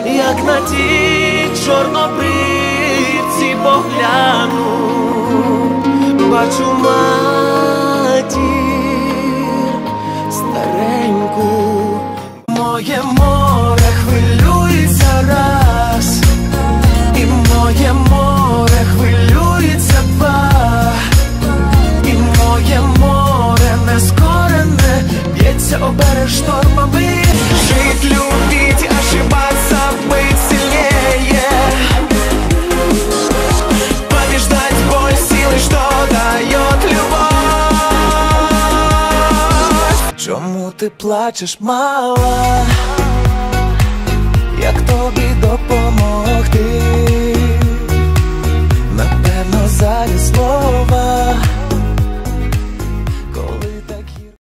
як на ті чорнобривці погляну, бачу матір стареньку. Моє море хвилюється раз, і моє море хвилюється два, і моє море нескорене б'ється об берег штормами. Жить, любить, ошибаться, быть сильнее, побеждать боль силой, что дает любовь. Чому ти плачеш, мала? Як тобі допомогти? Напевно, зайві слова